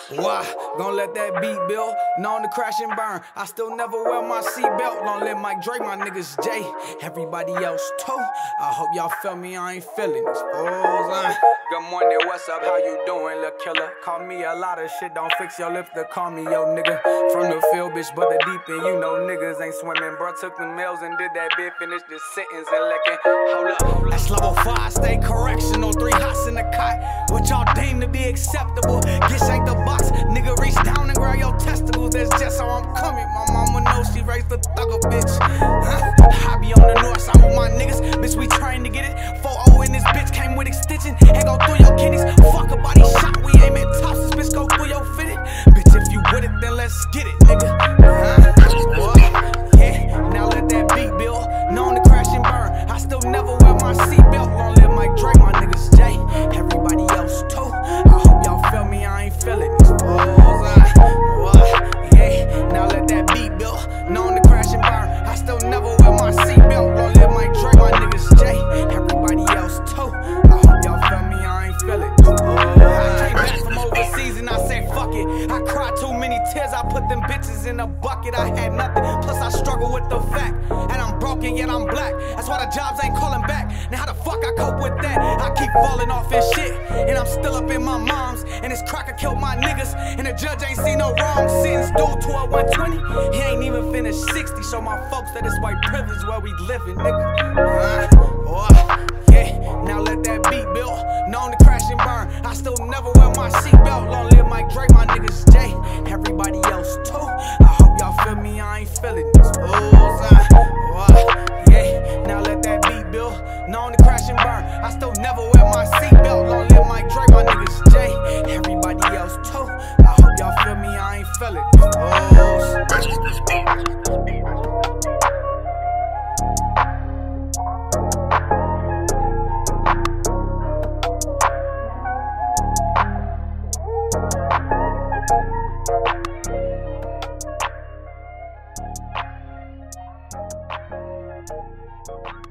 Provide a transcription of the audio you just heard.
Why? Gon' let that beat build, known to crash and burn. I still never wear my seatbelt. Don't let Mike Drake, my niggas Jay. Everybody else too. I hope y'all feel me, I ain't feeling this. Good morning, what's up, how you doing, lil' killer? Call me a lot of shit, don't fix your lips to call me yo nigga. From the field, bitch, but the deep end, you know niggas ain't swimming. Bro, took the meals and did that bit, finished the sentence and licking. Hold up, that's level 5, stay correctional, 3 hots in the cot. What y'all deem to be acceptable, get shanked the box. Nigga, reach down and grab your testicles, that's just how I'm coming. My mama knows she raised a thugger, bitch. I be on the north side with my niggas, bitch, we trying to get it. 4-0 in this bitch, came with extension, head go through your kidneys. Fuck a body shot, we aim at tops, this bitch go through your fitted. Bitch, if you with it, then let's get it, nigga. Yeah, now let that beat build, known to crash and burn. I still never wear my seatbelt, long live Mike Drake, my niggas Jay. Everybody else too, I hope y'all feel me, I ain't feeling these fools. Yeah, now let that beat build, known to crash and burn. I still never wear my seatbelt, long live Mike Drake, my niggas Jay. Everybody else too, I hope y'all feel me, I ain't feeling these fools. I came back from overseas and I said fuck it. I cried too many tears, I put them bitches in a bucket. I had nothing, plus I struggle with the fact, and I'm broken yet I'm black. That's why the jobs ain't calling back. Now how the fuck I cope with that? I keep falling off and shit, and I'm still up in my mom's. And this cracker killed my niggas, and the judge ain't seen no wrong sentence. Dude to a 120, he ain't even finished 60. Show my folks that it's white privilege where we living, nigga. Yeah, now let that beat build, known to crash and burn. I still never wear my seatbelt, long live Mike Drake, my niggas Jay. Everybody else too, I hope y'all feel me, I ain't feeling these fools. Yeah, now let that beat build, known to crash and burn. I still never wear my seatbelt, long live Mike Drake, my niggas Jay. Everybody else too, I hope y'all feel me, I ain't feeling these fools.